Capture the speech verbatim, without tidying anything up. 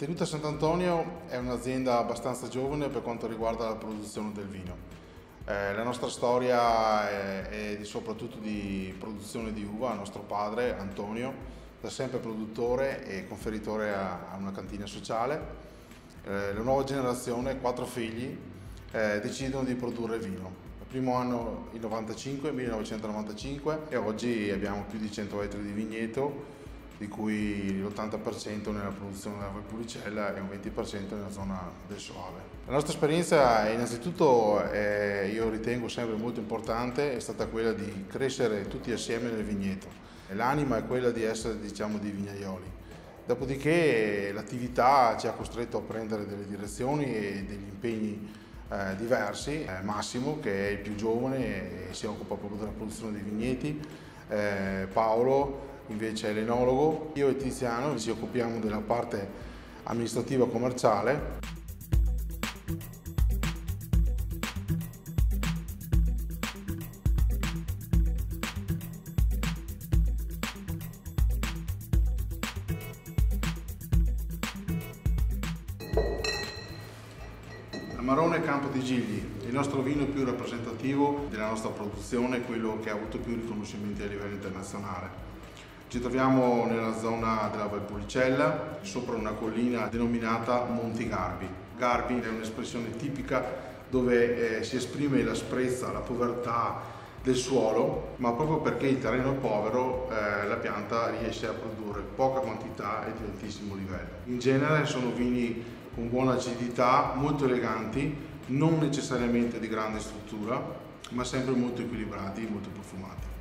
Tenuta Sant'Antonio è un'azienda abbastanza giovane per quanto riguarda la produzione del vino. Eh, la nostra storia è, è di, soprattutto di produzione di uva. Nostro padre, Antonio, da sempre produttore e conferitore a, a una cantina sociale. Eh, la nuova generazione, quattro figli, eh, decidono di produrre vino. Il primo anno il novantacinque, millenovecentonovantacinque, e oggi abbiamo più di cento ettari di vigneto, di cui l'ottanta per cento nella produzione della Valpolicella e un venti per cento nella zona del Soave. La nostra esperienza è innanzitutto, eh, io ritengo sempre molto importante, è stata quella di crescere tutti assieme nel vigneto. L'anima è quella di essere, diciamo, dei vignaioli. Dopodiché l'attività ci ha costretto a prendere delle direzioni e degli impegni eh, diversi. Eh, Massimo, che è il più giovane e si occupa proprio della produzione dei vigneti, eh, Paolo invece è l'enologo, io e Tiziano ci occupiamo della parte amministrativa commerciale. Amarone Campo di Gigli, il nostro vino più rappresentativo della nostra produzione, quello che ha avuto più riconoscimenti a livello internazionale. Ci troviamo nella zona della Valpolicella, sopra una collina denominata Monti Garbi. Garbi è un'espressione tipica dove eh, si esprime l'asprezza, la povertà del suolo, ma proprio perché il terreno è povero eh, la pianta riesce a produrre poca quantità e di altissimo livello. In genere sono vini con buona acidità, molto eleganti, non necessariamente di grande struttura, ma sempre molto equilibrati e molto profumati.